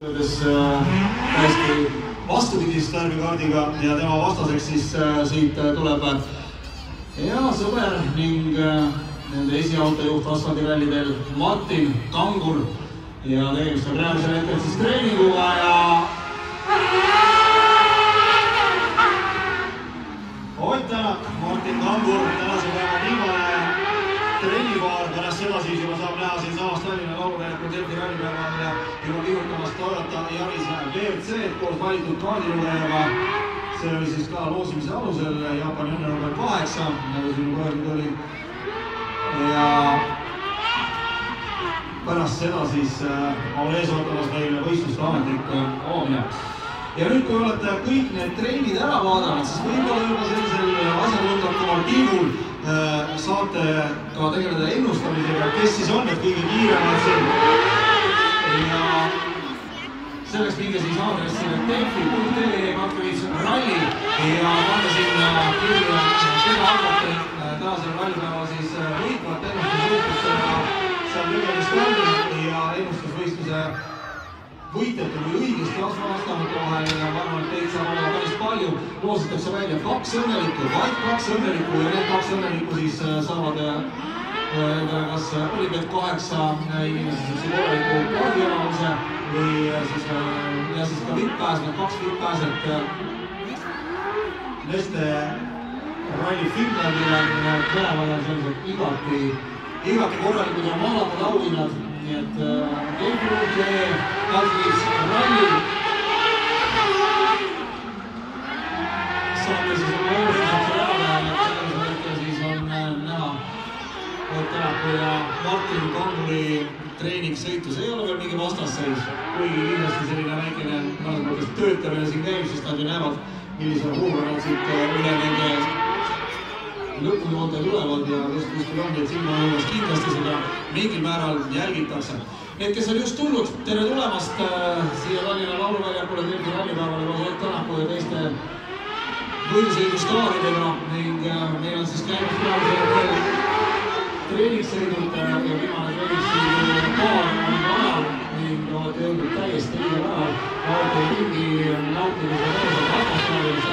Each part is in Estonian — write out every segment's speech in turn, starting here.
täiesti vastupidist värvikaardiga ja tema vastaseks siis siit tuleb hea sõber ning nende esiautojuht asfaldirallidel Martin Kangur ja tegemist on praegusel hetkel siis treeninguga ja Ott Tänak, Martin Kangur, tänase päeva viimane trennipaar, pärast seda siis juba saab näha siinsamast Tallinna lauluväljakul Delfi rallipäeval juba liigutamast Toyota Yaris WRC-d koos valitud kaardilugejaga. See oli siis ka loosimise alusel Jaapani õnne number 8, nagu siin juba öeldud oli. Ja pärast seda siis on ees ootamas meil võistluste ametlik avamine. Ja nüüd, kui olete kõik need trennid ära vaadanud, siis võib-olla juba sellisel asjatundlikumal tiimul saate ka tegeleda ennustamisega, kes siis on need kõige kiiremad siin. Ja selleks minge siis aadressile delfi.ee/ralli ja pange sinna kirja, keda arvate tänasel rallipäeval siis võitvat ennustusvõistlusega seal tegemist on ja ennustusvõistluse võitjate või õigesti vastanute vahel ja ma arvan, et teid saab olla päris palju. Loositakse välja 2 õnnelikku, vaid 2 õnnelikku ja need 2 õnnelikku siis saavad kas Olipet 8 inimesi siis korraliku kaardianaluse või siis ka vippääs, need 2 vippääset Neste Rally Finlandile mõlemad on sellised igati korralikud ja maalatud auhinnad. Nii et Delfi.ee ralli saate siis oma õiguseks rajada ja sellise hetkel siis on näha Ott Tänaku ja Martin Kanguri treeningsõitus. Ei ole veel mingi vastasseis, kuigi kindlasti selline väikene töötamine siin käib, sest nad ju näevad, millisel huumor nad siit üle nende lõpujoonte tulevad ja just on, et silma õues kindlasti seda mingil määral jälgitakse. Need, kes on just tulnud, tere tulemast siia Tallinna lauluväljakule Delfi rallipäevale koos Ott Tänaku ja teiste võidusõidustaaridega ning meil on siis käinud praegu treeningsõidud ja viimane treeningsõidu paar on ajal ning olete jõudnud täiesti õigel ajal. Olete mingi nautimise veelselt atmosfääris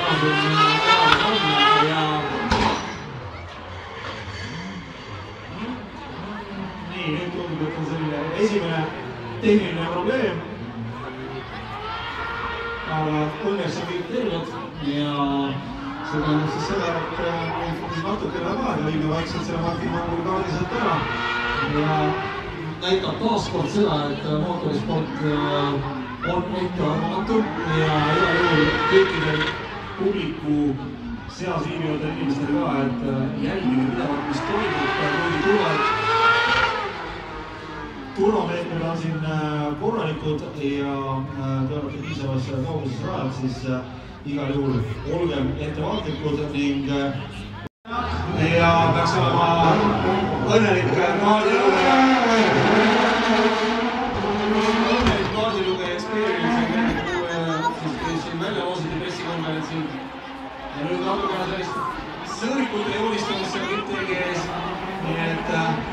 ja nüüd tundub, et on selline esimene tehniline probleem. Aga õnneks on kõik terved ja see tähendab siis seda, et natukene aega viime vaikselt selle Martin Kanguri kaardi sealt ära ja näitab taaskord seda, et mootorisport on ikka arvamatu ja igal juhul kõikidel publiku seas viibivatel inimestel ka, et jälgime pidevalt, mis toimub, kuigi turvameetmed on siin korralikud ja te olete piisavas kauguses rajad, siis igal juhul olgem ettevaatlikud ning ja peaks olema õnnelik kaardilugeja. Õnnelik kaardilugeja experience, kui siin välja loositi pressikonverentsil ja nüüd natukene sellist sõõrikute joonistamist seal mitte ees, nii et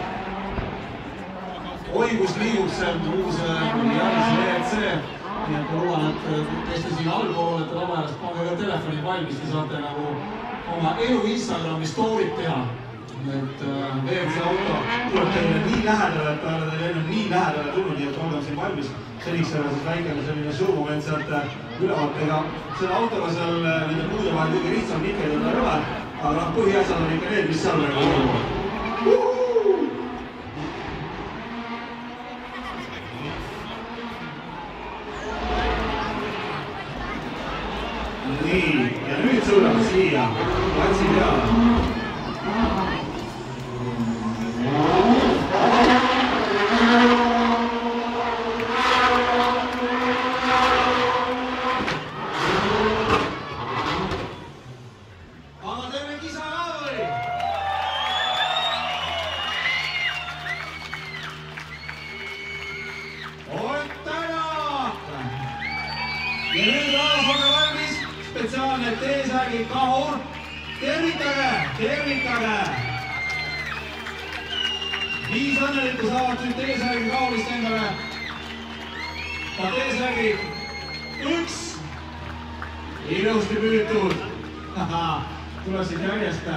oigus liigub seal uus Yaris WRC, nii et ma luban, et kes te siin allpool olete vabajalast, pange ka telefoni valmis, te saate nagu oma elu Instagrami story'd teha. Et WRC auto tuleb teile nii lähedale, et ta ei ole teile enne nii lähedale tulnud, nii et olgem siin valmis. Seniks selle siis väikene selline show-moment sealt ülevaatega. Selle autoga seal nende puude vahel kõige lihtsam nikkeldada ei ole, aga põhiasjad on ikka need, mis seal väga oluline. Nii, ja nüüd sõudame siia platsi peale. Aga teeme kisa ka või? Ott Tänak! Ja nüüd rahvasvaga valmis spetsiaalne T-särgi kahur. Tervitage! 5 õnnelikku saavad nüüd T-särgi kahurist endale T-särgi 1. Ilusti püütud. Tulesid järjest.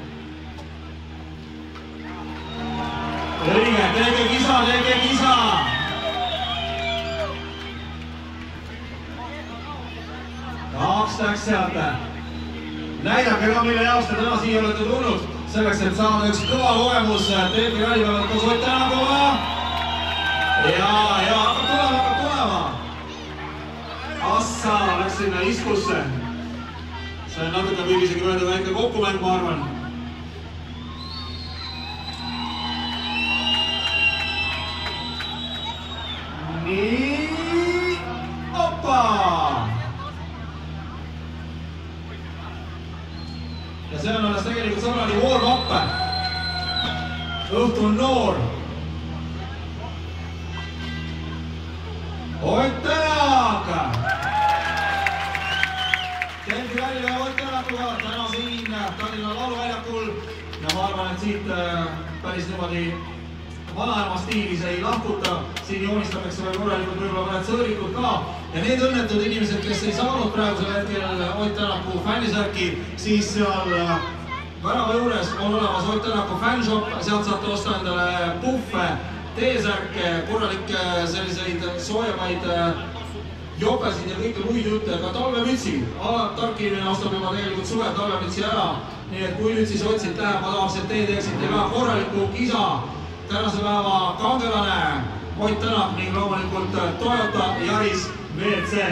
Õige, teege kisa, teege kisa. Kaks läks sealt. Näidake ka, mille jaoks te täna siia olete tulnud. Selleks, et saada üks kõva kogemus Delfi rallipäeval koos Ott Tänakuga. Ja hakkab tulema. Assa läks sinna iskusse. See on natuke võib isegi öelda väike kokkumäng, ma arvan. Nii, opa! Ja see on alles tegelikult sõbrani warm-up. Õhtu on noor. Ott Tänak! Delfi rallipäeva Ott Tänakuga täna siin Tallinna lauluväljakul. Ja ma arvan, et siit päris niimoodi vanaema stiilis ei lahkuta. Siin joonistatakse veel korralikult võib-olla mõned sõõrikud ka. Ja need õnnetud inimesed, kes ei saanud praegusel hetkel Ott Tänaku fännisärki, siis seal värava juures on olemas Ott Tänaku fännshop. Sealt saate osta endale puffe, T-särke, korralikke selliseid soojamaid jopesid ja kõike muid jutte, ka talvemütsi. Tark inimene ostab juba tegelikult suve talvemütsi ära. Nii et kui nüüd siis Otsid läheb, ma tahaks, et te teeksite ka korraliku kisa. Tänase päeva kangelane Ott Tänak ning loomulikult Toyota Yaris WRC.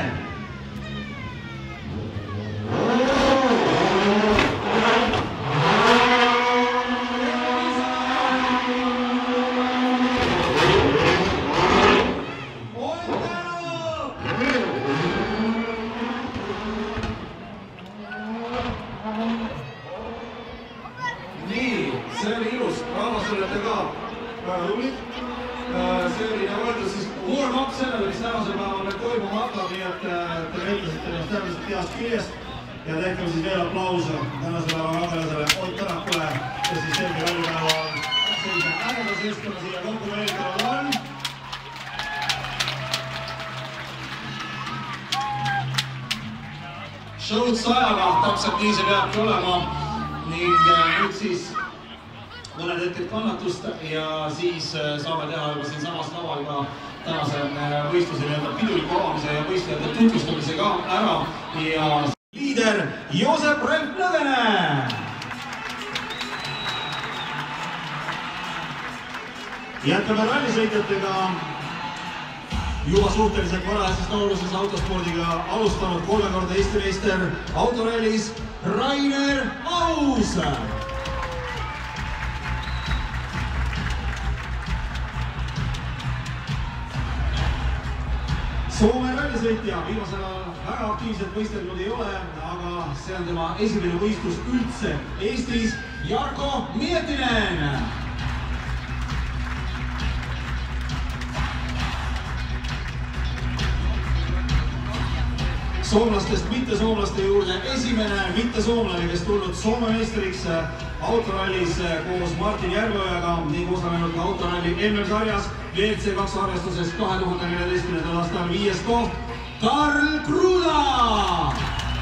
Nii, see oli ilus, rahvas olete ka väga tublid. See oli nagu öeldud siis warm-up sellele, mis tänasel päeval veel toimuma hakkab, nii et te näitasite ennast täpselt heast küljest ja tehkem siis veel aplause tänase päeva kangelasele Ott Tänakule, kes siis Delfi rallipäeval sellise ägeda seltskonna siia kokku meelitanud on. Show'd 100-ga, täpselt nii see peabki olema ning nüüd siis mõned hetked kannatust ja siis saame teha juba siin samas laval ka tänase võistluse nii-öelda piduliku avamise ja võistlejate tutvustamise ka ära ja liider Joosep Relf Nõgene. Jätkame rallisõitjatega juba suhteliselt varajases noorluses autospordiga alustanud 3 korda Eesti meister autorallis Rainer Aus. Soome rallisõitja viimasel ajal väga aktiivselt võistelnud ei ole, aga see on tema esimene võistlus üldse Eestis. Jarko Mietinen. Soomlastest mittesoomlaste juurde esimene mittesoomlane, kes tulnud Soome meistriks autorallis koos Martin Järveojaga ning osalenud ka autoralli MM-sarjas WRC2 arvestuses 2014. aastal 5. koht Karl Kruda.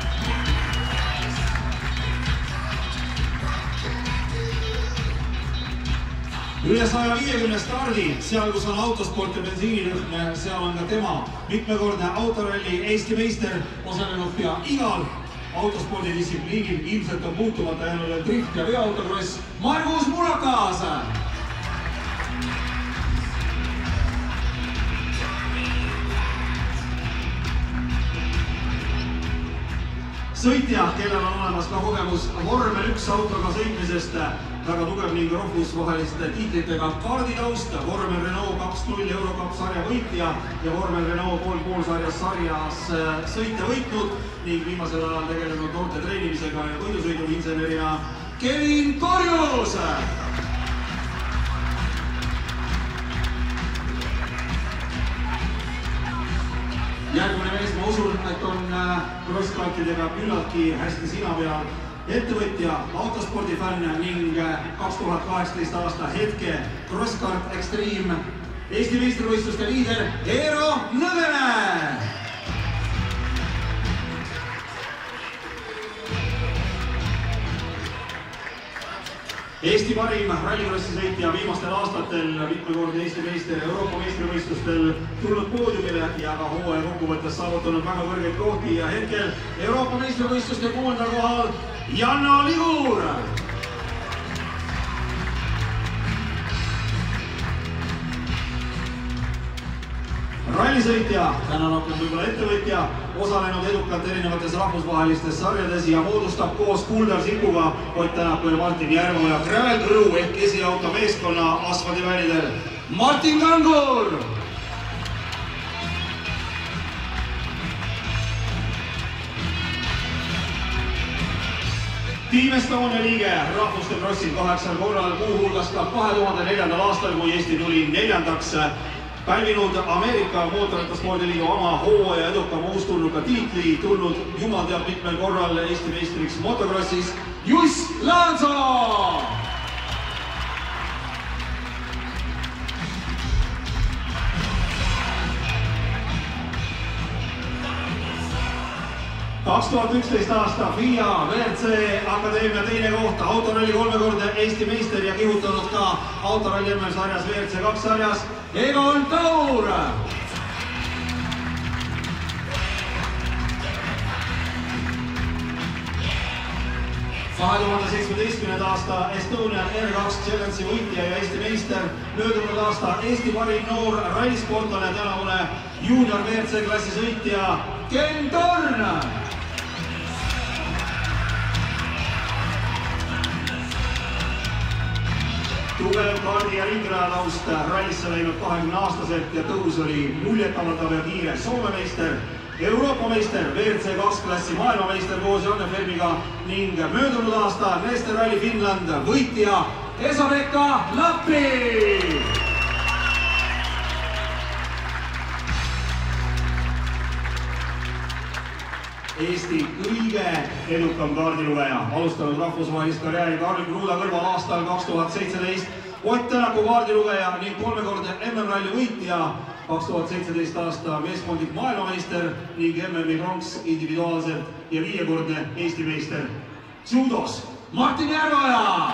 Üle 150 stardi, seal kus on autosport ja bensiinilõhn, seal on ka tema mitmekordne autoralli Eesti meister, osalenud pea igal autospordidistsipliinil, ilmselt on puutumata jäänud drift ja veoautokross Margus Murakas. Sõitja, kellel on olemas ka kogemus vormel 1 autoga sõitmisest, väga tugev ning rahvusvaheliste tiitlitega kaarditaust, vormel Renault 2.0 Eurocup sarja võitja ja vormel Renault 3.5 sarjas sõite võitnud ning viimasel ajal tegelenud noorte treenimisega ja võidusõiduinsenerina Kevin Korjus. Järgmine mees, ma usun, et on crosskartidega küllaltki hästi sina peal ettevõtja, autospordifänn ning 2018 aasta hetke CrossKart Extreme Eesti meistrivõistluste liider Eero Nõgene. Eesti parim rallikrossi sõitja viimastel aastatel, mitmekordne Eesti meister Euroopa meistrivõistlustel tulnud poodiumile ja ka hooaja kokkuvõttes saavutanud väga kõrgeid kohti ja hetkel Euroopa meistrivõistluste 6. kohal Janno Ligur. Rallisõitja, täna rohkem võib-olla ettevõtja, osalenud edukalt erinevates rahvusvahelistes sarjades ja moodustab koos Kuldar Sikuga, Ott Tänaku ja Martin Järveoja Gravel Crew ehk esiauto meeskonna asfaldivälidel Martin Kangur. Team Estonia liige rahvuste krossil 8 korral, muuhulgas ka 2004. aastal, kui Eesti tuli 4. Pälvinud Ameerika mootorrattaspordiliidu oma hooaja edukama uustulnuka tiitli, tulnud jumal teab mitmel korral Eesti meistriks motokrossis Juss Laanso! aasta FIA WRC Akadeemia teine koht, autoralli 3-kordne Eesti meister ja kihutanud ka autoralli MM-sarjas WRC 2 sarjas Egon Taur. aasta Estonian R2 Challenge'i võitja ja Eesti meister, möödunud aasta Eesti parim noor rallisportlane, tänavune juunior WRC klassi sõitja Ken Torn. Tugev kaardi ja ringrajalaust rallisse läinud 20-aastaselt ja tõus oli muljetavaldav ja kiire Soome meister, Euroopa meister, WRC 2 klassi maailmameister koos Janne Fermiga ning möödunud aasta Neste Rally Finland võitja Esa-Pekka Lappi. Eesti kõige edukam kaardilugeja, alustanud rahvusvahelist karjääri Karl Kruuda kõrval aastal 2017, Ott Tänaku kaardilugeja ning 3-kordne MM-ralli võitja, 2017 aasta meeskondlik maailmameister ning MM-i pronks individuaalselt ja 5-kordne Eesti meister judos Martin Järveoja.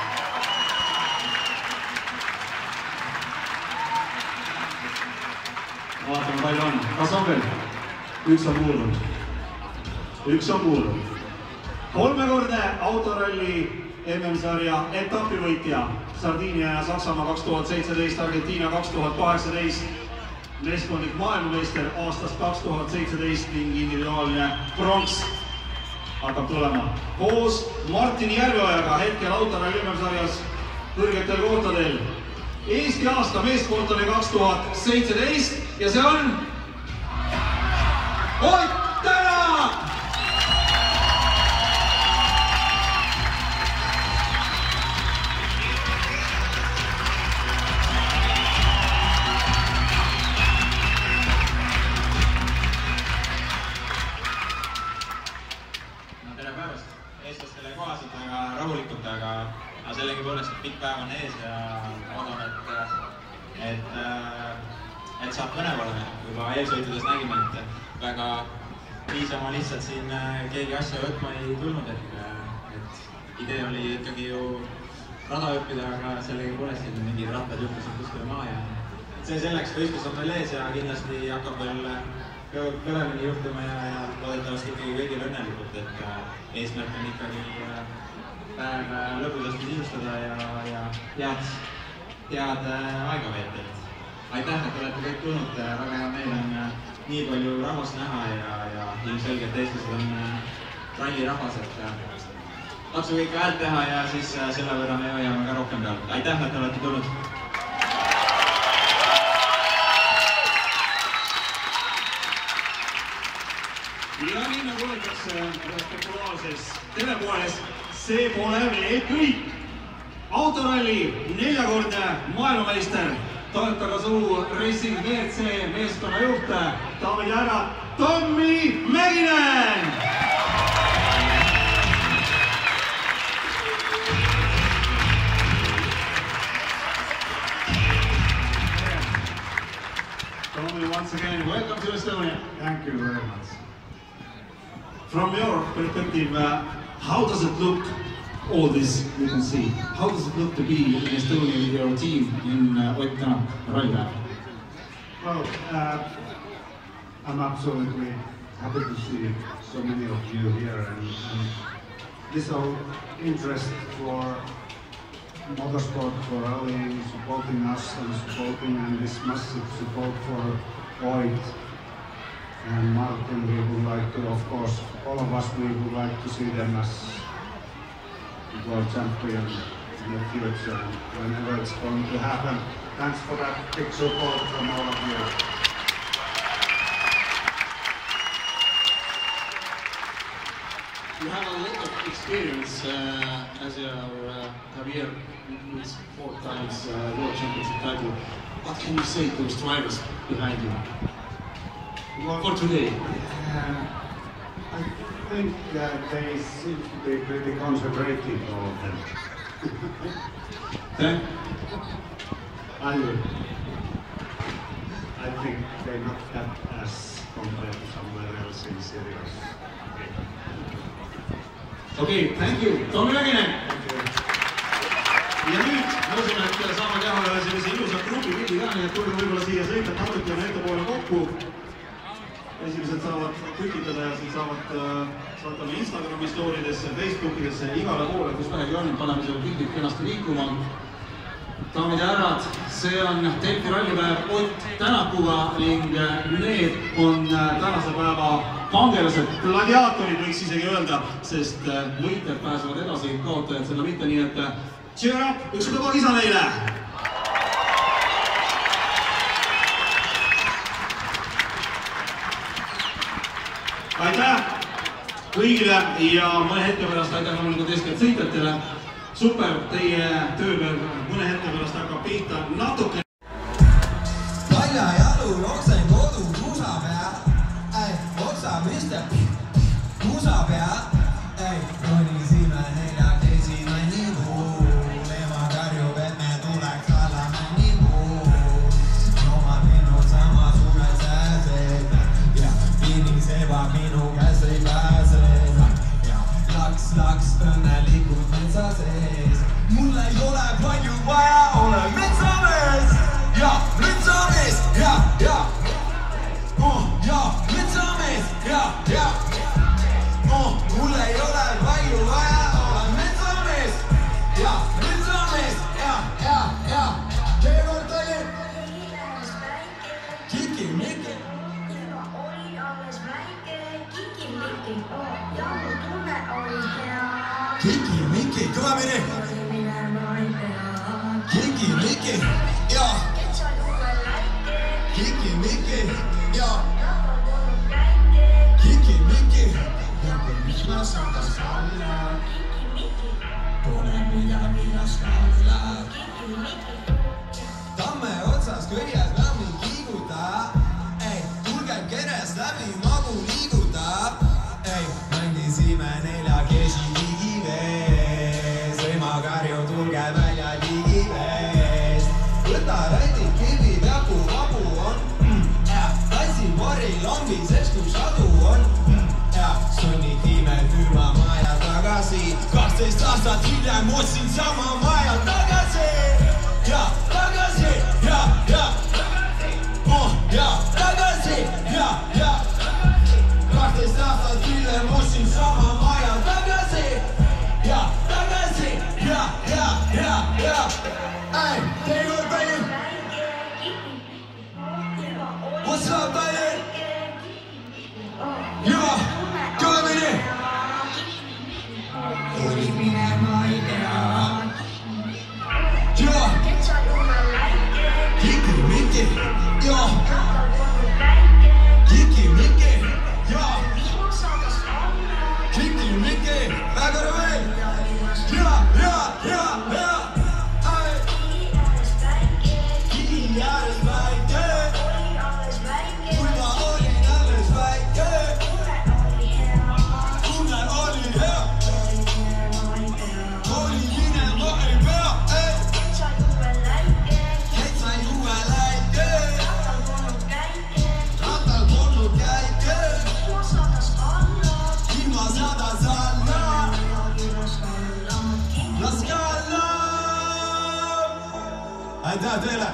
Vaatame, palju on. Kas on veel? Üks on puudunud. Üks on puudunud. 3-kordne autoralli MM-sarja etapivõitja Sardiinia ja Saksamaa 2017, Argentiina 2018, meeskondlik maailmameister aastast 2017 ning individuaalne pronks hakkab tulema koos Martin Järveojaga hetkel autoralli MM-sarjas kõrgetel kohtadel. Eesti aasta meessportlane 2017 ja see on Ott Tänak! Eestlastele kohaselt, väga rahulikult, aga sellegipoolest pikk päev on ees ja loodan, et saab põnev olema. Juba eelsõitudes nägime, et väga niisama lihtsalt siin keegi asja võtma ei tulnud, et idee oli ikkagi ju rada õppida, aga sellegipoolest siin mingid rattad juhtusid kuskile maa ja see selleks, võistlus on veel ees ja kindlasti hakkab veel kõvemini juhtuma ja loodetavasti ikkagi kõigil õnnelikult, et eesmärk on ikkagi päev lõbusasti sisustada ja head aega veeta. Aitäh, et olete kõik tulnud, väga hea meel on nii palju rahvast näha ja ilmselgelt eestlased on rallirahvas, et katsu kõik häält teha ja siis selle võrra me hoiame ka rohkem pealt. Aitäh, et olete tulnud! Ja nii nagu öeldakse populaarses telepoes, see pole veel kõik. Autoralli 4-kordne maailmameister, Toyota Gazoo Racing WRC meeskonna juht, daamid ja härrad, Tommi Mäkinen! once again, welcome to Estonia. Thank you very much. From your perspective, how does it look, all this you can see, how does it look to be in Estonia with your team in Ott Tänak Rally? Well, I'm absolutely happy to see so many of you here and this whole interest for motorsport, for rallying, supporting us and this massive support for Ott and Martin. We would like to, of course, all of us, we would like to see them as world champion in the future whenever it's going to happen. Thanks for that big support from all of you. You have a lot of experience as your career with 4 times World Championship title. What can you say to those drivers behind you for today? I think they seem to be pretty concentrated, all of them. Okay. I think they're not that as compared to somewhere else in serious. Okei, thank you. Tommi Mäkinen! Ja nüüd nõusime, et saame teha ühe sellise ilusa grupipildi ka, nii et tulge võib-olla siia sõitad natukene ettepoole kokku. Esimesed saavad kütitada ja siis saatame Instagrami storidesse, Facebookidesse, igale poole, kus vähegi on, paneme selle pildid kenasti liikuma. Daamid ja härrad, see on Delfi rallipäev Ott Tänakuga ning need on tänase päeva kangelased, gladiaatorid võiks isegi öelda, sest võitjad pääsevad edasi, kaotajad selle mitte, nii et cheer up, üks kõva kisa neile! Aitäh kõigile ja mõne hetke pärast aitäh loomulikult eeskätt sõitjatele. Super, teie tööpäev mõne hetke pärast hakkab pihta natuke. Palja jalu jooksen kodu kuusa peal, otsa pistab kuusa peal, ronisime 4 nivu, ema karjub, et me tuleks allame nivu. Joomad minnud sama suured sääsed ja piniseba minu käes ei pääse. Laks õnnelikult metsa sees, mul ei ole palju vaja, olen metsamees ja metsamees ja metsamees ja mul ei ole palju vaja, olen metsamees ja keevõrd oli kiki-miki Kiki-miki, kõva mene! Kiki-miki, ja! Kiki-miki, ja! Kiki-miki, mis ma saadas alla? Pole midagi laskalla. Tamme otsas kõiges lämmi kiiguta, tulge keres läbi magu liiguta, mängisime 4 keesi ligivees, ema karju tulge välja ligivees. Võta räti kivi peaku vabu on, tassi mori longi, sest kui sadu on. Sunnitime külma maja tagasi, 12 aastat hiljem otsin sama maja tagasi. Ja tagasi, ja tagasi, ja 12 aastat hiljem otsin sama maja tagasi. Ja tagasi, ja teekord Talinn. What's up Talinn? Ja, kõvemini! Oli minema ei tea. Ja, kiki-miki, ja. Kiki-miki, ja. Kiki-miki, väga veel. Ja. Kiki ääres väike. Kui ma olin alles väike. Tunne oli hea. Oli minema ei pea. Ketsa juue läike. Aitäh teile!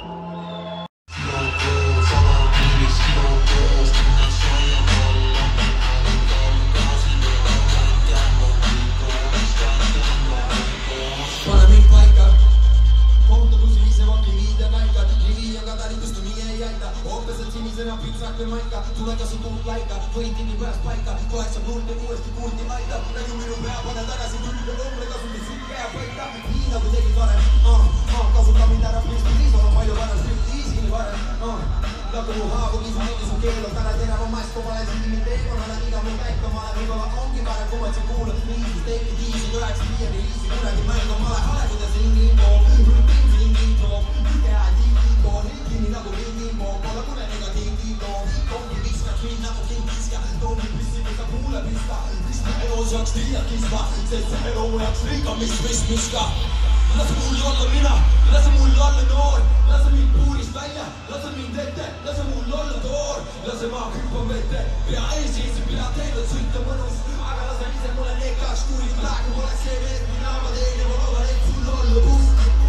Pane mind paika, kohutadusi lisevaki viide näika, nimi ja kadalitust nii ei jäita, oopesed sinisena pitsake maika, tule kasu tuult laika, võid kinni pääst paika, koheksab nulte uuesti kuulti maita, nägu minu pea, pane tagasi külge numbre, kasutus siit käe paika, nii nagu tegid varem, kasuta mind ära, pliis, olen palju varem, striptiisini varem, nagu mu haavu kisu meeldis su keel on täna terava mask, kui ma olen siin mind teemal, olen iga mu käika, ma olen võib-olla ongi parem, kui ma siin kuulad viisis, teeki tiisi, 9-5 liisi, kuradi mängu, ma olen hale, kuidas ringi toob, rutiin ringi toob, kõige hea tiigi toob, kinni nagu ringi toob, pole kuneniga tiigi toob, kongi viskad mind nagu kingiska, toomi püssi, kui sa kuule püsta, püsta elu saaks liialt kisma, sest see elu jääks liiga miska. Lase mul olla mina, lase mul olla noor, lase mind puurist välja, lase mind ette, lase mul olla toor, lase ma hüppan vette, pea ees ja pea teile sõita mõnus, aga lase ise mulle nekaks, kuulid praegu poleks see mees, mida ma teen ja ma loodan, et sul on lõbus.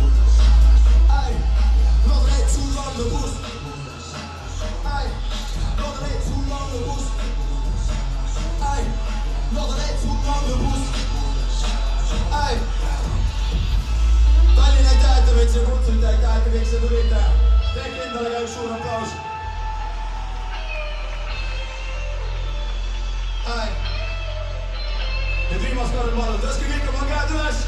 Loodan, et sul on lõbus. Loodan, et sul on lõbus. Loodan, et sul on lõbus. Tallinn aitäh, et te võid siia kutsuda, aitäh, et te kõik siia tulite. Tehke endale ka üks suur aplaus. Ja viimast korda palun, tõstke kõik oma käed üles.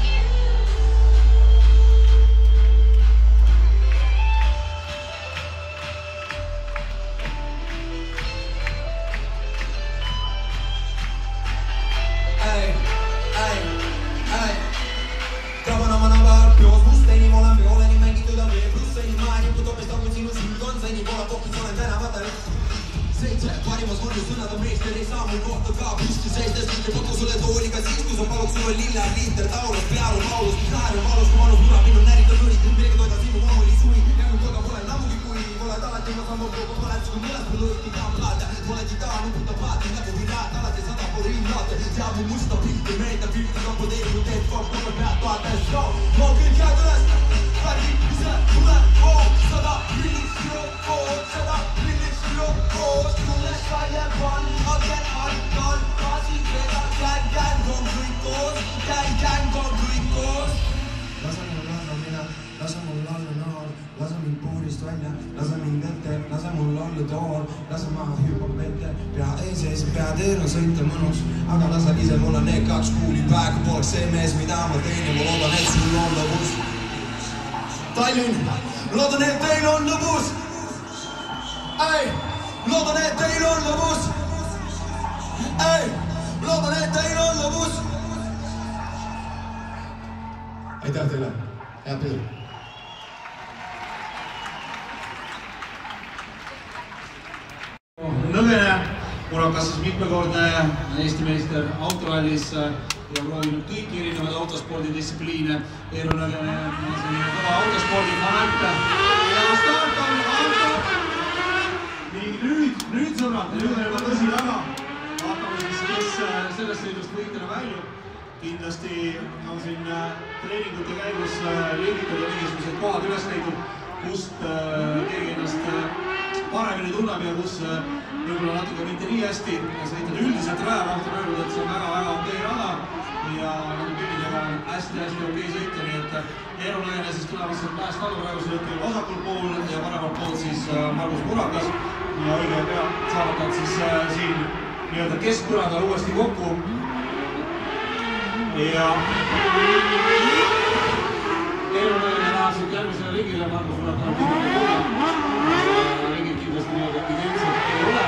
Parimas mõnus sõnad on meester, ei saa mul kohta ka püsti seistes, mitte kodu sulle tooliga siis, kui sa palud sulle lille liiter taulast, peal on laulus, mis naer on valus, kui manus mura, minu näritab lõri, millega toida sinu mahu oli suvi, jäänud toga pole nammugi kui, pole alati ma sammu kogu põled, kui mõlest mul õhti taam laata, pole titaan, nuputab paati, nagu viraat, alati 100 pool rinnaate, teab mu musta pilti, meeldab pilti, kampodeerinud, teed fakt, kui pead vaatades, ma kõik jääd üles, räägi, ise, tule, 100 millist sinu kood, 100 millist sinu kood, tulles välja pann, agen, alkohol, maasid, vedad, gäng on kõik koos, gäng on kõik koos. Lase mul olla mina, lase mul olla noor, lase mind puurist välja, lase mind ette, lase mul olla toor, lase ma hüppab ette, pea ees ja pea teel on sõita mõnus, aga lase ise mulle need 2 kuuli praegu poleks see mees, mida ma teen ja ma loodan, et sul on lõbus. Tallinn, loodan, et teil on lõbus. Loodan, et teil on lõbus. Loodan, et teil on lõbus. Aitäh teile, hea pidu. Nõgene, murakas siis mitmekordne Eesti meister autorallis ja proovinud kõiki erinevaid autospordidistsipliine. Eero Nõgene on selline kõva autospordi fanant. Ja start on auto. Ning nüüd sõbrad, nüüd on juba tõsi taga. Vaatame siis, kes sellest sõidust võitjana väljub. Kindlasti on siin treeningute käigus liigitada mingisugused kohad üles leidnud, kust keegi ennast paremini tunneb ja kus võib-olla natuke mitte nii hästi sõitnud. Üldiselt rajakoht on öelnud, et see on väga-väga okei rada ja nagu pildidega on hästi-hästi okei sõita, nii et Eero Nõgene siis tulemas on pääst alla praegusel hetkel vasakul pool ja paremalt poolt siis Margus Murakas ja õige pea saavad nad siis siin nii-öelda keskpõradal uuesti kokku. Ja Eero Nõgene läheb siin järgmisele ringile, Margus Murakas on kindlasti kogu. Ringid kindlasti nii-öelda identselt ei ole.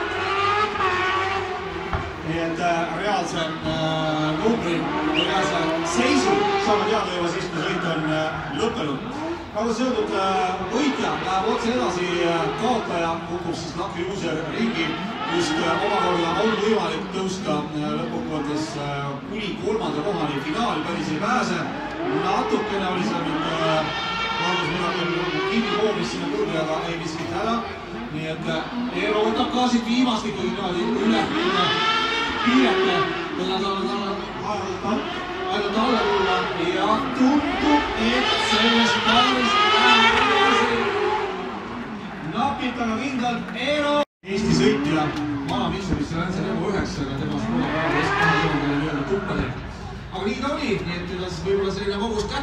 Nii et reaalse numbri, reaalse seisu saame teada juba siis, kui sõit on lõppenud. Nagu seotud võitja läheb otse edasi, kaotaja kukub siis Nakri Uusjärv ringi, just omakorda on võimalik tõusta lõppkokkuvõttes kuni 3. kohani finaali, päris ei pääse. Natukene oli seal nüüd Margus Murakas kinni koomis sinna kurvi, aga ei miskit häda. Nii et Eero võtab ka siit viimast ikkagi niimoodi üle piirete, kui nad on ainult alla tulla ja tundub, et sellest paarist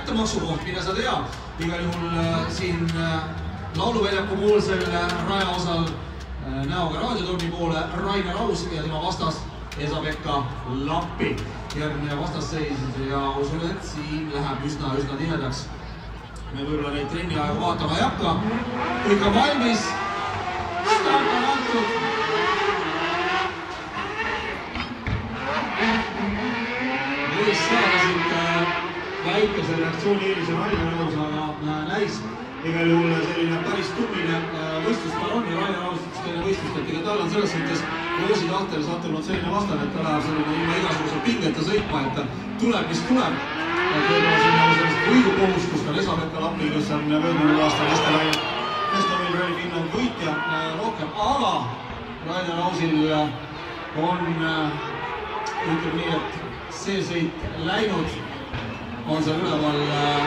kättemaksukoht, mine sa tea. Igal juhul siin lauluväljaku poolsel rajaosal näoga raadiotorni poole Rainer Aus ja tema vastas Esa-Pekka Lappi. Järgmine vastasseis ja usun, et siin läheb üsna tihedaks. Me võib-olla neid trenniaegu vaatama ei hakka. Kõik on valmis. Start on antud. Võis saada siit väikese reaktsiooni eelise Rainer Aus, aga näis igal juhul selline päris tummine võistlusparonni. Rainer Aus ütles teine võistlust, et tal on selles mõttes Roosi tahtel sattunud selline vastane, et ta läheb selline ilma igasuguse pingeta sõitma, et tuleb, mis tuleb. Et võib-olla siin on sellist võidukohustust on Esa-Pekka Lappi, kes on möödunud aasta Estoril Rally Finland võitja rohkem, aga Rainer Ausil on, ütleb nii, et see sõit läinud, on seal üleval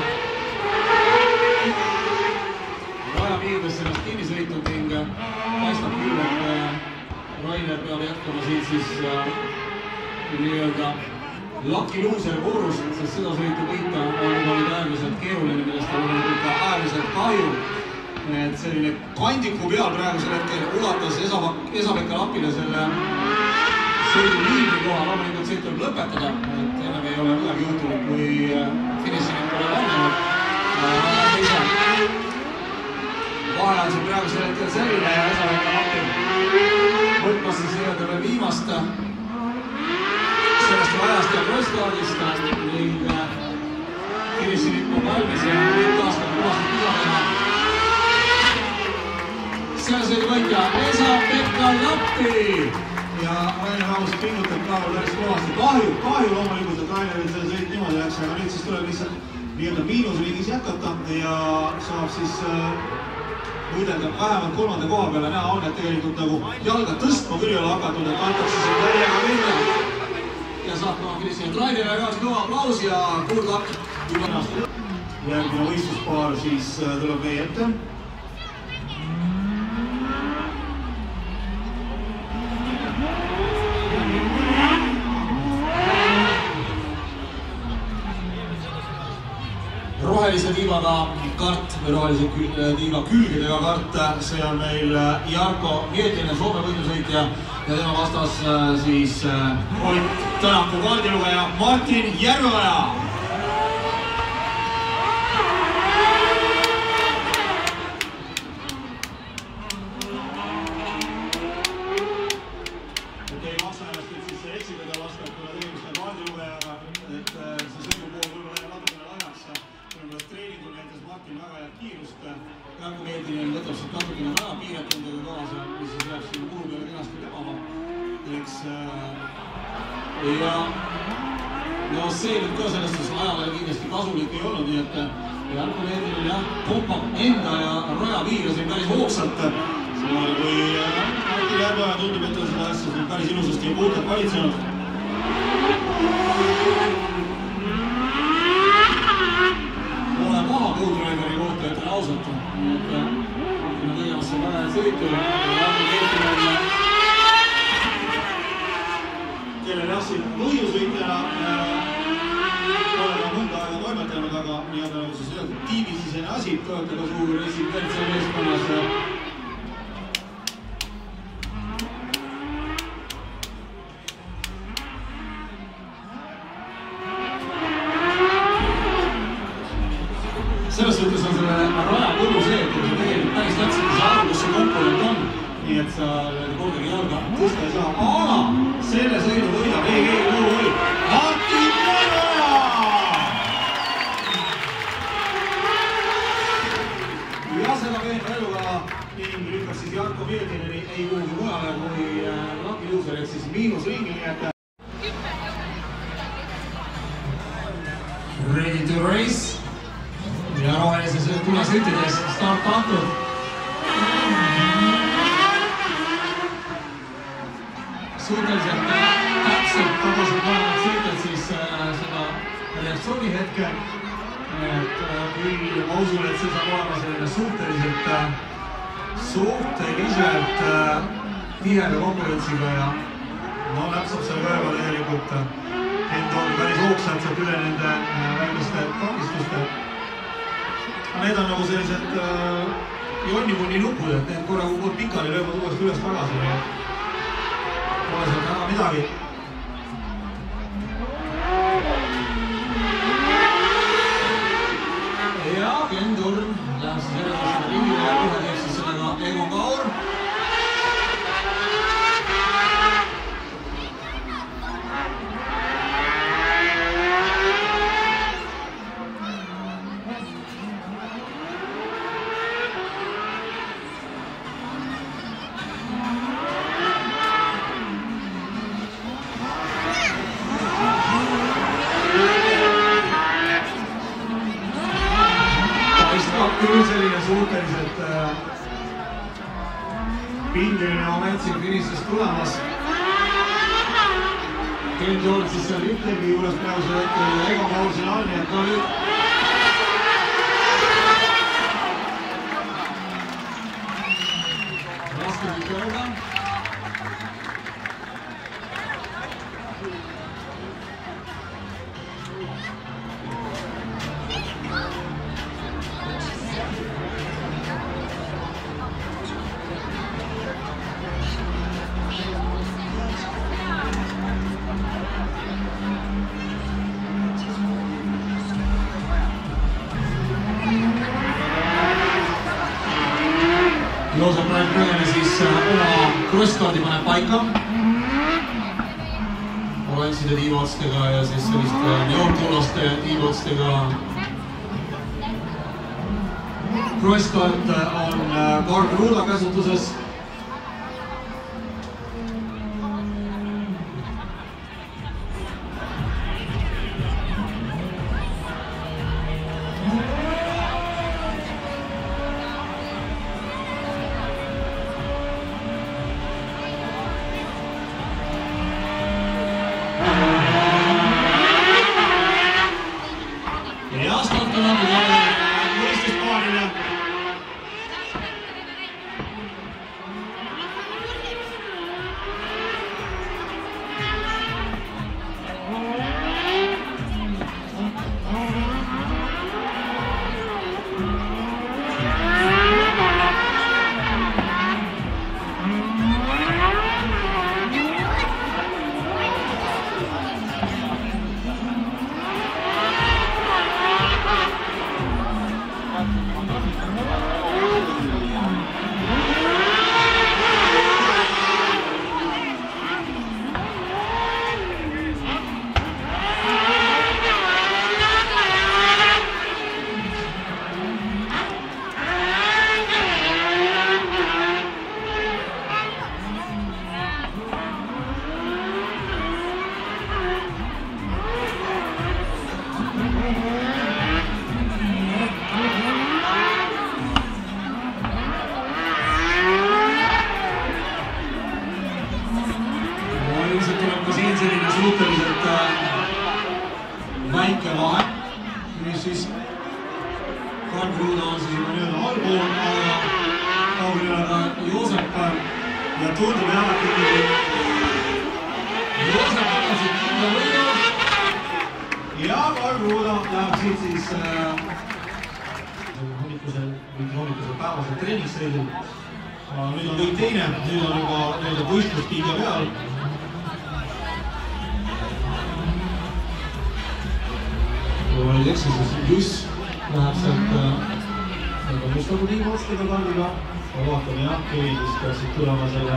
rajapiirdesse ennast kinni sõitnud ning paistab küll, et Rainer peab jätkama siit siis nii-öelda lucky loser voorus, sest seda sõitu võita on juba nüüd äärmiselt keeruline, millest on olnud ka äärmiselt kahju. Et selline kandiku peal praegusel hetkel ulatas Esa-Pekka Lappile selle sõidu liini koha, loomulikult sõit tuleb lõpetada, et enam ei ole midagi juhtunud, kui finišini pole langenud. Vahe on siin praegusel hetkel selline ja Esa-Pekka Lappi võtmas siis nii-öelda viimast sellest rajast ja crosskaardist ning finišilipp on valmis ja nüüd taaskab puhastab pidama. Selle sõidu võitja Esa-Pekka Lappi ja Rainer Aus pingutab ka päris kohasti. Kahju loomulikult, et Raineril selle sõit niimoodi läks, aga nüüd siis tuleb lihtsalt nii-öelda miinusriigis jätkata ja saab siis võidelda vähemalt kolmanda koha peale. Näha on, et tegelikult nagu jalga tõstma küll ei ole hakatud, et antakse siin täiega minna. Ja saab ka finišini Rainerile ka kõva aplaus ja kuulda juba ennast. Järgmine võistluspaar siis tuleb meie ette. Rohelise tiivaga kart või rohelise tiiva külgedega kart, see on meil Jarko Miettinen, Soome võidusõitja ja tema vastas siis Ott Tänaku kaardilugeja Martin Järveoja. Ei maksa ennast nüüd siis eksidada vastavalt, kuna tegemist on kaardilugejaga, et see sõidupool võib-olla jääb natukene laiaks. Treeningul näitas Martin väga head kiirust. Jarko Miettinen võtab siit natukene väga piiret endaga kaasa, mis siis jääb siin muru peale kenasti lebama. Ja no see nüüd ka sellest ajal kindlasti kasulik ei olnud, nii et Jarko Miettinen jah, kompab enda ja raja piira siin päris hoogsalt. Kui Martin Järveoja tundub, et on seda asja päris ilusasti ja puhtalt valitsenud. Pole maha Kõudrööveri kohta, ütlen ausalt. Kuna tegemas see väga sõitu ja Jarko Miettinen, kellel jah siin võidusõitjana pole ka mõnda aega toimetanud, aga nii-öelda nagu siis öeldud tiimisisene asi, te olete ka suur resident seal meeskonnas. Selles suhtes on selle raja põllu see, et sa tegelikult päris täpselt ei saa aru, kus see komponent on. Nii et sa kordagi jalga tõsta ei saa. Aga selle sõidu võidab EG-Luuri Martin Järveoja! Ja seda veenva eluga ning lükkab siis Jarko Mietineni ei kuhugi mujale kui lucky loser, et siis miinusringi, nii et ready to race. Ja rohelises tulesõitides start antud. Suhteliselt täpselt kogusid mõlemad sõitjad siis seda reaktsiooni hetke. Küll ma usun, et see saab olema selline suhteliselt tiheda konkurentsiga ja no näpsab selle kõrva tegelikult Endor päris hoogsalt sealt üle nende väikeste takistuste. Need on nagu sellised jonnimunni nupud, et need korra kui pikali löövad uuesti üles tagasi. Pole seal väga midagi. Ja Endor läheb siis edasi ringile ja kohe teeb siis sellega Egon Kaur. Küll selline suhteliselt pingeline moment siin finissist tulemas. Ken George siis seal Rittegi juures praegusel hetkel Egon Kaur siin all, nii et no nüüd raske nüüd öelda. Joosep Raidmäene siis oma crosskaardi paneb paika oranžide tiivotstega ja siis selliste neoonkuulaste tiivotstega. Crosskaart on Karl Kruda käsutuses. Suhteliselt väike vahe, mis siis Karl Kruda on siis juba nii-öelda allpool, aga kaugel üle ka Joosep ja tundub jah, et ikkagi Joosep võtab siit kindla võidu ja Karl Kruda läheb siit siis hommikusel päevasel treeningsreidil. Nüüd on kõik teine, nüüd on juba nii-öelda võistlustiiga peal. Kui oli eksisus, Juss läheb sealt mustagu tiivotstega kaardiga. Ma vaatame jah, Kevidist peaksid tulema selle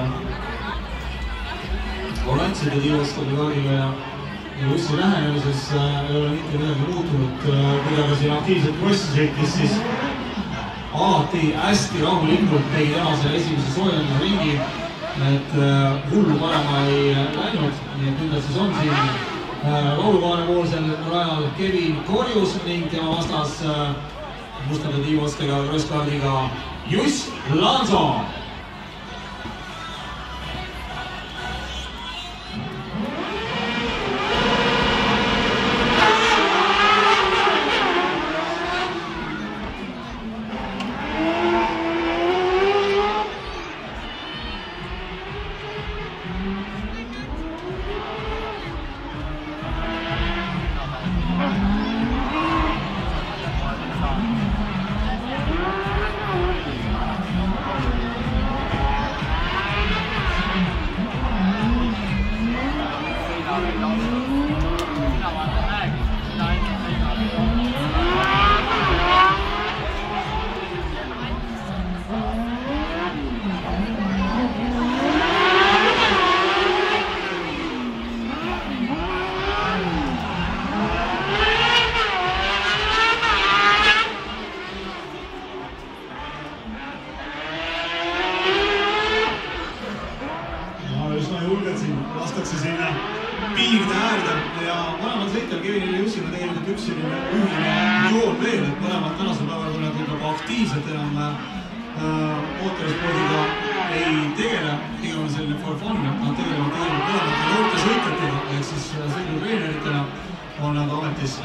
oranžide tiivotstega kaardiga ja Jussi lähenemises ei ole mitte midagi muutunud. Kui ta ka siin aktiivselt krossi sõitis, siis alati hästi rahulikult tegi tänase esimese soojenduse ringi, et hullu parema ei läinud, nii et nüüd ta siis on siin laulukaane-poolsel rajal Kevin Korjus ning tema vastas mustade tiivotstega crosskaardiga Juss Lanso. aktiivselt enam mootorispordiga ei tegele, pigem on selline for fun, et nad tegelevad tegelikult mõlemate noorte sõitjatega, ehk siis sõidutreeneritena on nad ametis.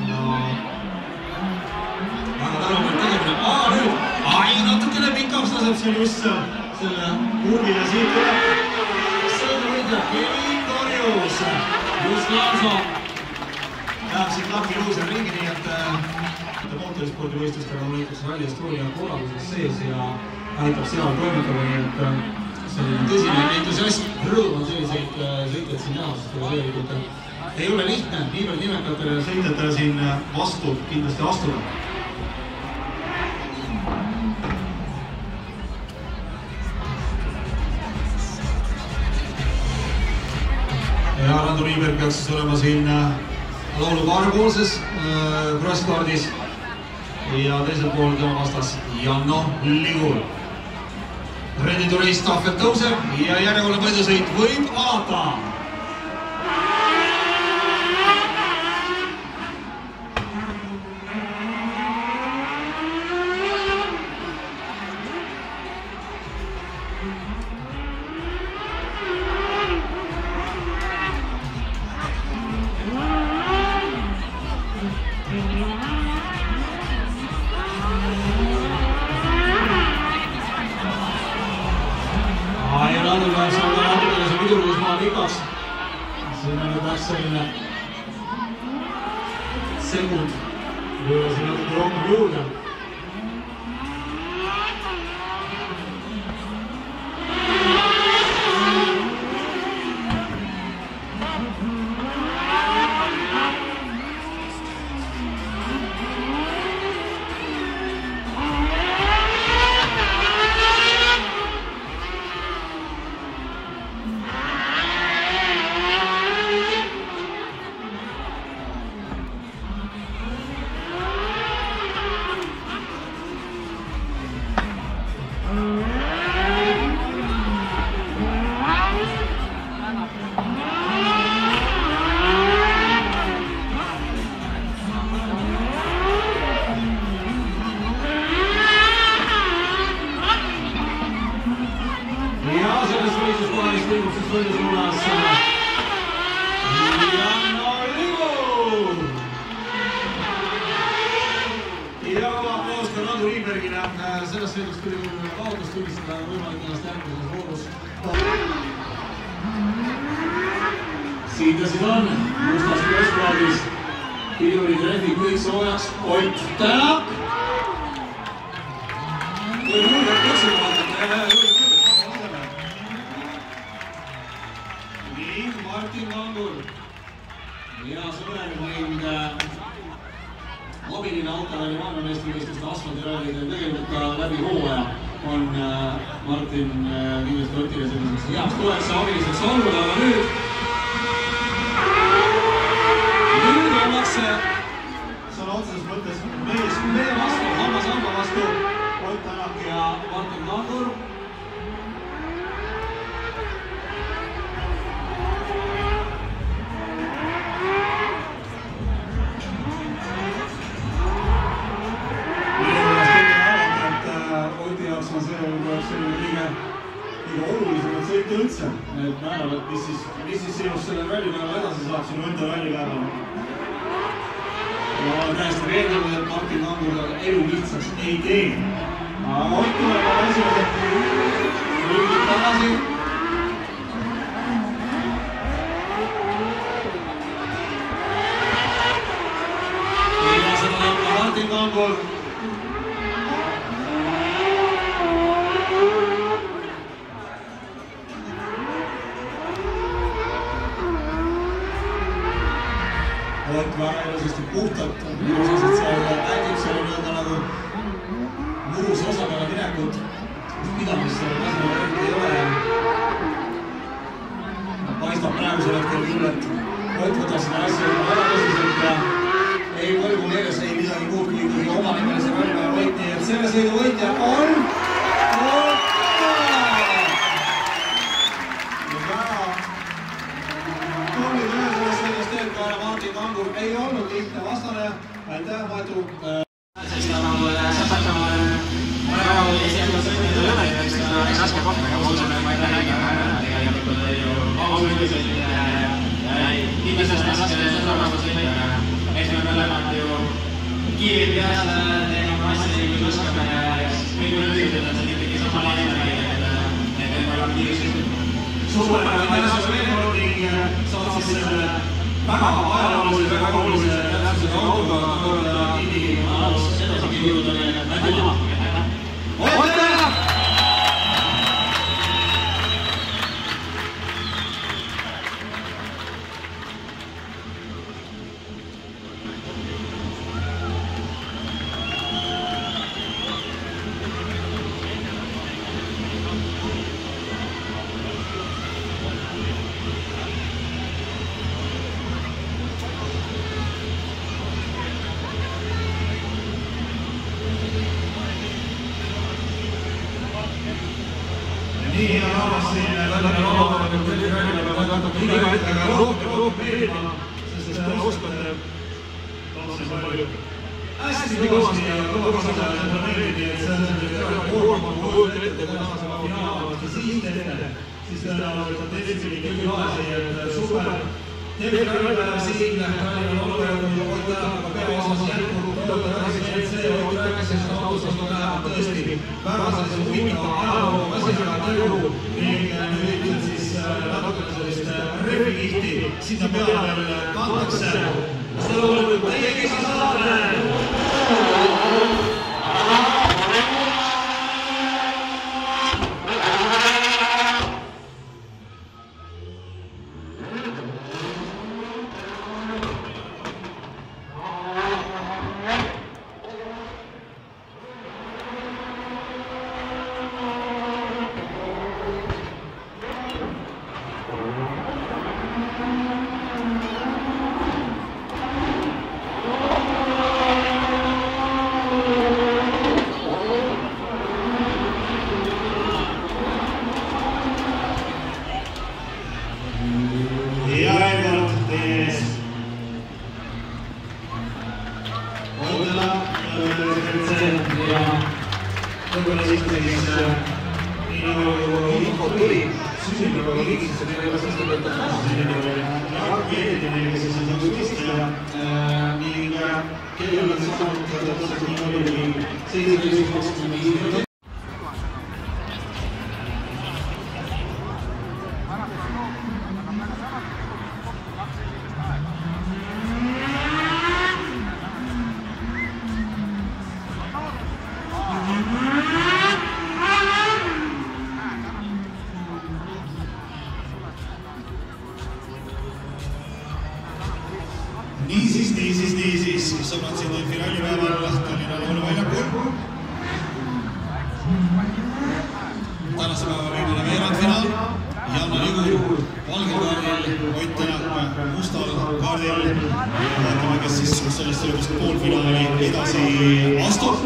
Väga tänuväärne tegemine, aga nüüd natukene pikaks laseb seal just selle kurvi ja siit tuleb sõiduvõitja Kevin Torjus. Just lausa läheb siit Lampi Luusel ringi, nii et mootorispordivõistlustega on näiteks Rally Estonia korralduses sees ja aitab seal toimetada, nii et selline tõsine entusiasm rõõm on selliseid sõitjaid siin näha, sest tegelikult ei ole lihtne niivõrd nimekatele sõitjatele siin vastu kindlasti astuda. Ja Randur Niiberg peaks siis olema siin laulukaare poolses crosskaardis ja teisel pool tema vastas Janno Ligur. Ready to race tahvel tõuseb ja järjekordne võidusõit võib alata. Randur läheb seal natukene see pidurdusmaa pikaks. Siin on nüüd läks selline sekund või siin natuke rohkem juurde. Võidusuunas Janno Ligur. Ja aplaus ka Randur Niibergile. Sellest sõidust tuli kaotust tunnistada võimalik ennast järgmises voorus. Siin ta siis on, mustas crosskaardis. Piduri trehvi kõik soojaks, Ott Tänak. Kui muudab kõksel vaadata, Martin Kangur ja sõber ning abiline autoralli maailmameistrivõistluste asfaldirallidel tegelikult ka läbi hooaja on Martin kindlasti Otile selliseks heaks toeks ja abiliseks olnud, aga nüüd ollakse sõna otseses mõttes mees vastu, hammas hamba vastu Ott Tänak ja Martin Kangur. On selline liiga olulisemad sõita üldse, et määravad, mis siis sinust selle rallipäeval edasi saab sinu enda rallipäeval. Ja olen täiesti veendunud, et Martin Kangur elu lihtsaks ei tee. Aga Ott tuleb oma esimesed rüngid tagasi. Ja seda läheb ka Martin Kangur. Ott väga ilusasti puhtalt, ilusasti seal nägib selle nii-öelda nagu murus osa peale minekut, mida mis selle tasandil ei ole. Paistab praegusel hetkel küll, et Ott võtab seda asja väga tõsiselt ja ei võlgu meeles ei midagi muud kui ikkagi oma nimelise rallipäeva võit, nii et selle sõidu võitja on Ott Tänak. Ja väga tullid ühe sellest sõidust teed ka Martin Kangur ei olnud lihtne vastane. Aitäh, Madu! raske koht, aga ma usun, et ma ei nägime tegelikult ju ausuitusõitja kindlasti raske sõnavõtusõitja. Eks me mõlemad ju kiirid peas tegema asja kui oskame ja kõik on üldid, et see ikkagi sama laine et meil on kiiresti. Super, aitäh veel kord ning saad siis selle väga ajaloolise, väga olulise tähtsuse autoga korraldada Kindi ajaloost edasi jõuda meile välja. Aitäh! Nii hea rahvas siin Tallinna Vabariigi Kultuuriväljal peab hakkama iga hetkega rohkem meeldima, sest te oskate lapsi palju hästi kõvasti ja kõvasti meeldida, et see on selline koorma, kui kujutan ette, kui taha seda finaalvasti siis teete, siis tõenäoliselt on teistsegi kõige laasi, et super. Teeme kõrvale siin Tallinna Vabariigi Kultuuriväljal peaosas jätkub see on rääkises autost läheb tõesti väga sellise huvitava ajaloo asjaga tõru ning nüüd siis natukene sellist rehvikihti sinna peale veel kantakse. Seda loomulikult teie, kes sa saate! Võib-olla siis nii nagu info tuli, sünnib aga liigisse, meil ei ole siis tõttu Mark Meedini, kes siis on võistleja ning kellel on siis saanud täpselt nii palju 7.25. Niisiis, sõbrad siin Delfi rallipäeval Tallinna Lauluväljakul. Tänase päeva viimane veerandfinaal. Janne Ligur valgel kaardil, Ott Tänak mustal kaardil. Vaatame, kes siis sellest sellepärast poolfinaali edasi astub.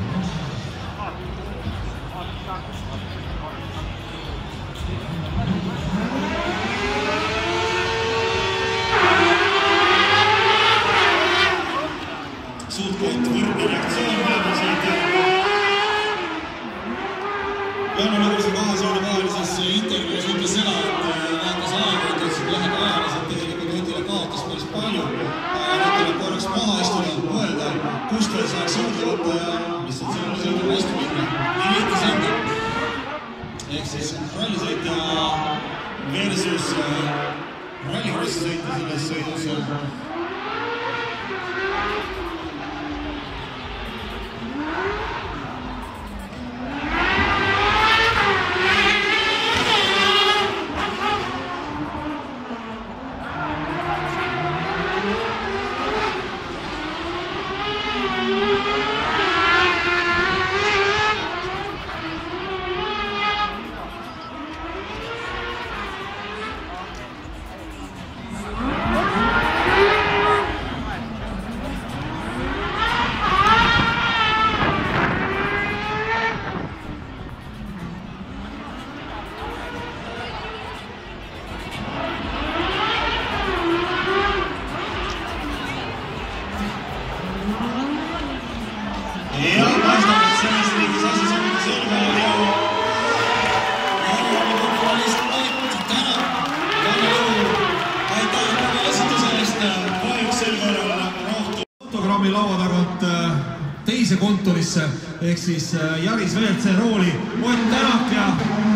Suutkond võrdne reaktsioon mõlemal Janne Lõguse kahesoone vahelises intervjuus ütles seda, et vaatas aega, et ütles, et läheb ajaliselt tegelikult Otile kaotas päris palju. Nüüd tuleb korraks maha istuda, mõelda, kust veel saaks juurde võtta ja lihtsalt sellele sõidul vastu minna. Nii liitu sõita. Ehk siis rallisõitja versus rallikrossi sõita selles sõidus. reklaami laua tagant teise kontorisse ehk siis Jaris WRC rooli Ott Tänak ja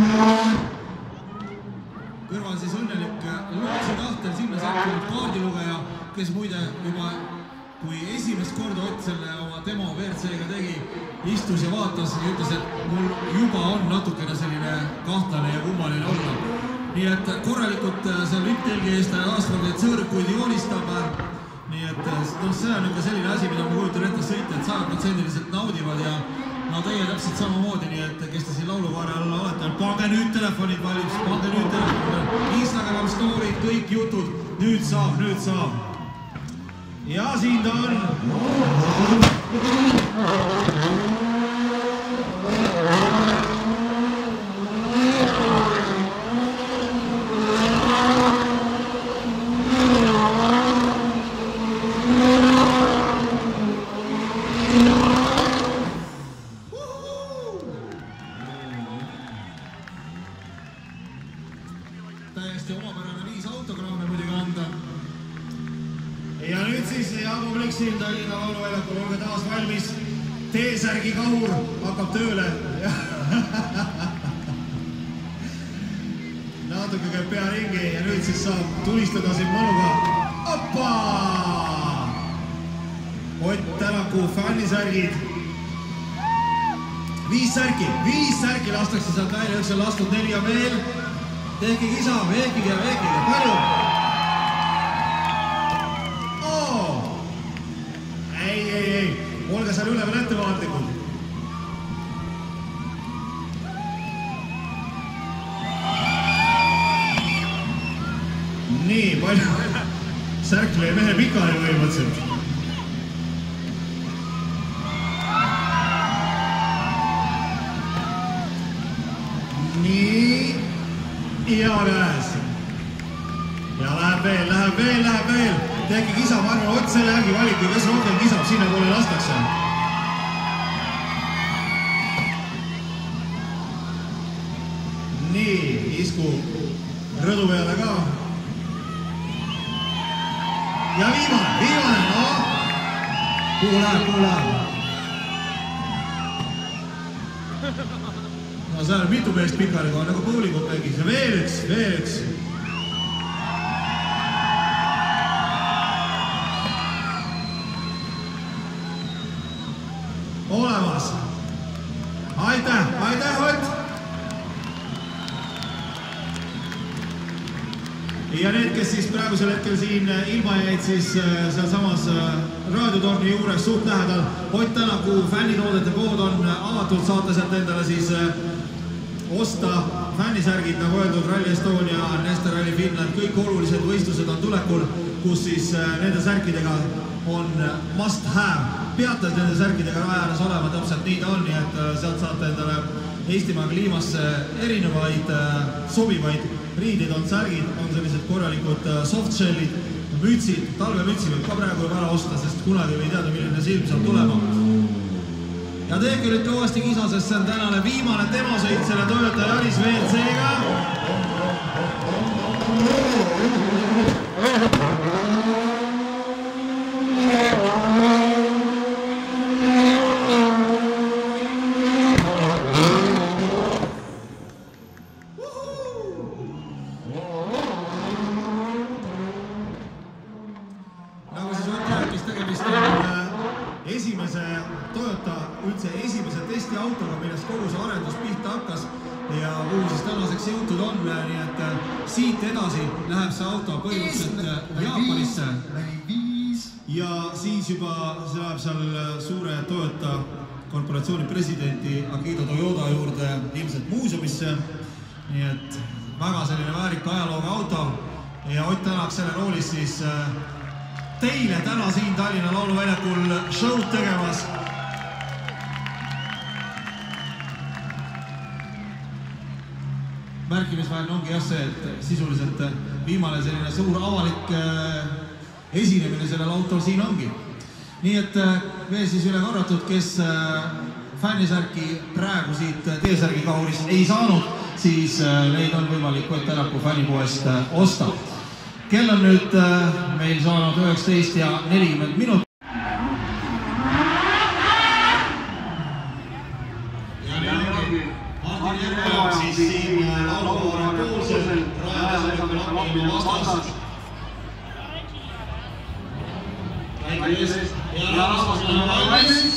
kõrval siis õnnelik Luutsi tahtel sinna sattunud kaardilugeja, kes muide juba kui esimest korda Ott selle oma demo WRC-ga tegi, istus ja vaatas ja ütles, et mul juba on natukene selline kahtlane ja kummaline olla. Nii et korralikult seal vipptelgi eest aastavaldeid sõõrikuid joonistab. Nii et see on ikka selline asi, mida ma kujutan ette sõita, et 100% naudivad ja teie täpselt samamoodi, nii et kes te siin laulukaare alla olete, pange nüüd telefonid valmis, pange nüüd telefonid, Instagram story, kõik jutud, nüüd saab. Ja siin ta on. Täiesti omapärane viis autogramme muidugi anda. Ja nüüd siis Jaago Pliksil Tallinna lauluväljakul, olge taas valmis. T-särgi kahur hakkab tööle. Natuke käib pea ringi ja nüüd siis saab tulistada siin mõnuga. Oppa! Ott Tänaku fännisärgid. 5 särki lastakse sealt välja, üks on lastud 4 ja veel. Tehke kisa, veekige, palju! Ei, olge seal üle veel ettevaatlikud. Nii, palju särk lõi mehe pikali võimõtselt. Nii, ja käes. Ja läheb veel. Tehke kisa, ma arvan, Ott selle järgi valiti, kes rohkem kisab, sinna poole lastakse. Nii, isku rõdu peale ka. Ja viimane, no. Kuhu läheb. No seal on mitu meest pikali, nagu bowlingut mängis. Ja veel üks. Olemas. Aitäh, Ott! Ja need, kes siis praegusel hetkel siin ilma jäid, siis seal samas raadiotorni juures suht lähedal Ott Tänaku fännitoodete pood on avatud, saate sealt endale siis osta fännisärgid, nagu öeldud, Rally Estonia, Neste Rally Finland, kõik olulised võistlused on tulekul, kus siis nende särkidega on must have. Peatas nende särkidega rajanes olema, täpselt nii ta on, nii et sealt saate endale Eestimaa kliimasse erinevaid sobivaid riidid, on särgid, on sellised korralikud softshellid, mütsid, talvemütsi võib ka praegu juba ära osta, sest kunagi ei teada, milline silm saab tulema. Ja tehke nüüd kõvasti kisa, sest see on tänane viimane demosõit selle Toyota Yaris WRC-ga. Esimese Toyota üldse esimese testiautoga, millest kogu see arendus pihta hakkas ja kuhu siis tänaseks jõutud on, nii et siit edasi läheb see auto põhimõtteliselt Jaapanisse ja siis juba see läheb seal suure Toyota korporatsiooni presidenti Akito Toyoda juurde ilmselt muuseumisse, nii et väga selline väärika ajalooga auto ja Ott Tänak selle roolis siis teile täna siin Tallinna lauluväljakul show'd tegemas. Märkimisväärne ongi jah see, et sisuliselt viimane selline suur avalik esinemine sellel autol siin ongi. Nii et veel siis üle korratud, kes fännisärki praegu siit T-särgi kahurist ei saanud, siis neid on võimalik Ott Tänaku fännipoest osta. Kell on nüüd meil saanud 19:40. olema vastas. Väike ees ja rahvas on valmis.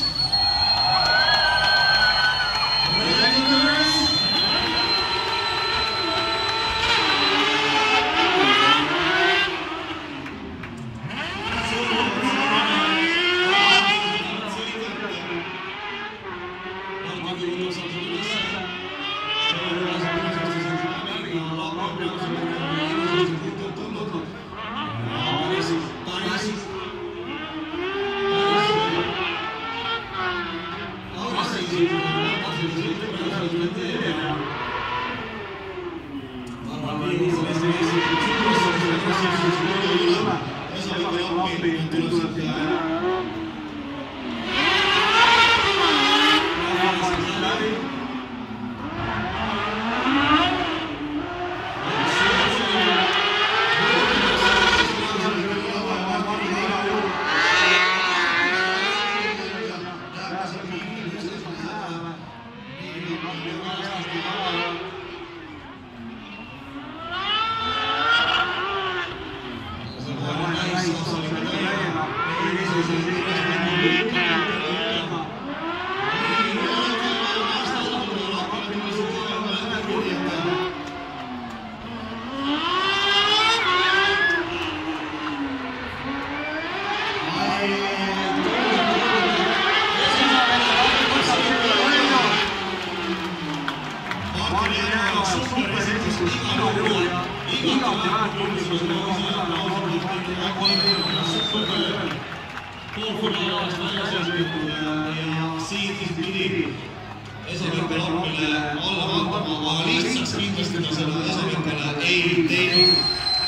Siit pidi Esavinkel Armile alla vaatama, aga lihtsaks kindlasti ta seda Esavinkele ei teinud.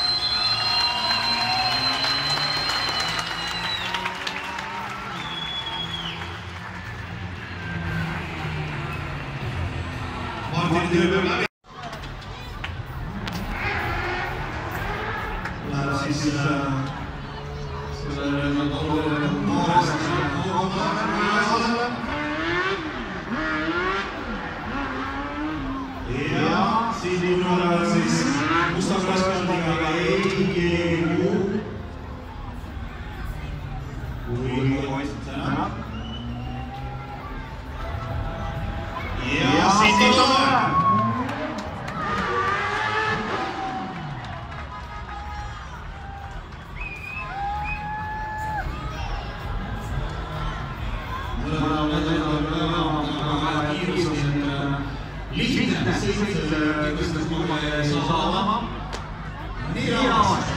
Martin töö peab läbi. Läheb siis ja siin on siis musta kraskandiga EGU kui täna ja siin on lihtne sõitjad kindlasti maha ei saa olema. Nii raamas.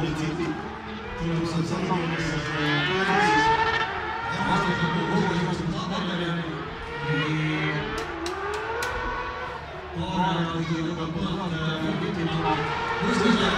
City tuleb sarnasest Pariisis. Vastaslikku kogu igasugust tabeline. Paarajalikult lükkab põlvalt Kütina. Võistluse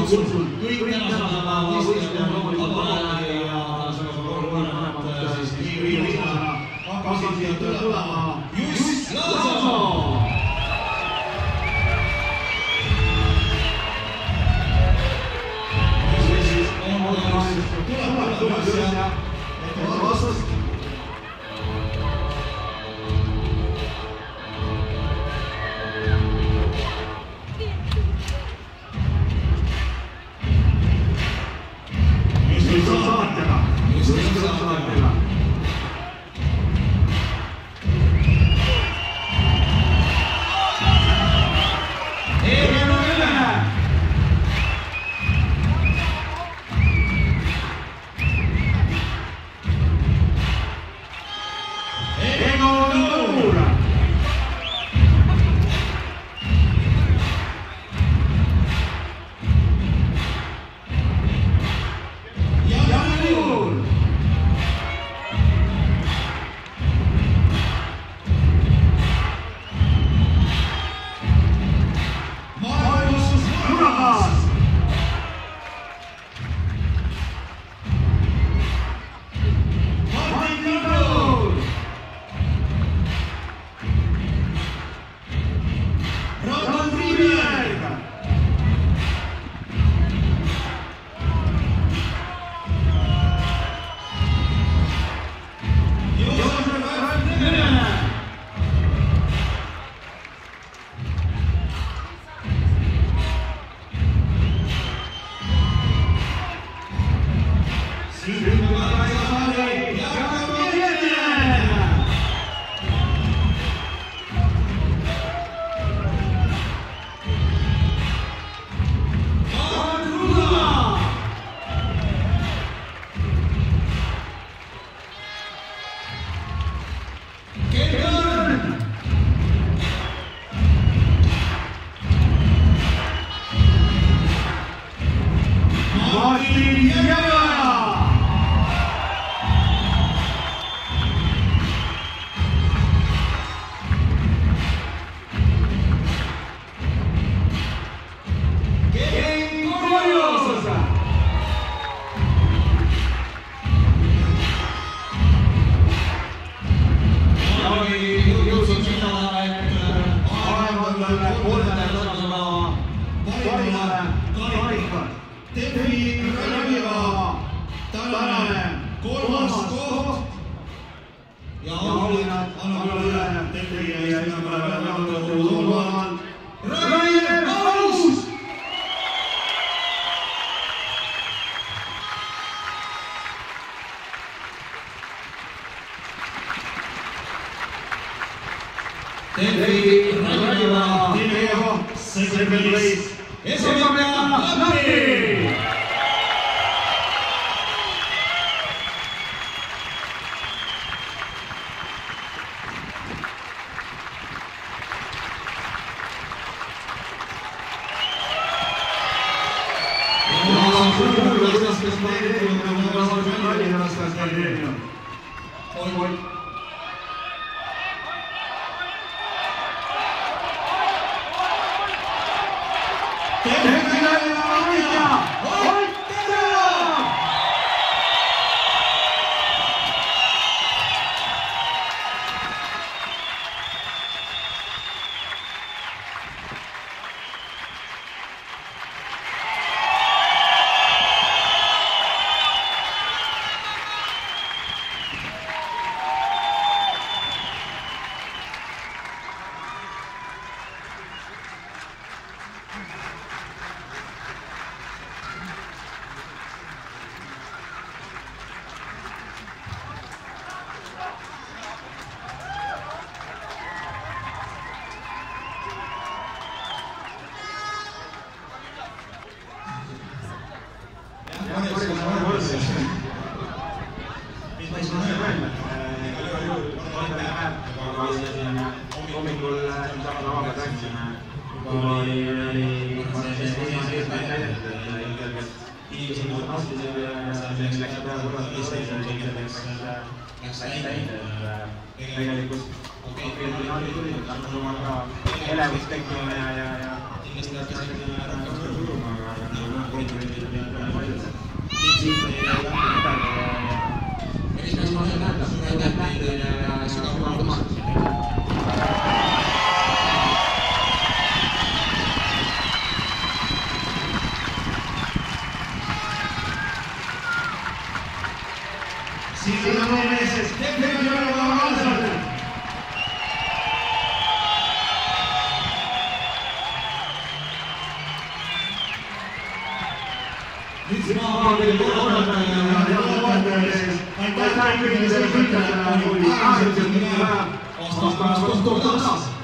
kutsun kõik tänasel päeval võistlejad loomulikult vabale ja mõlemad siis viimasena hakkavad tulema Juss Laaso! elevust tekkima ja kindlasti hakkasid rohkem suruma, aga siin on meie mees, Stefan Jõemaa. Nüüd sina kõigile aitäh kõigile selle kõigile, oli äärmiselt hea aastapäevast kohtumisest.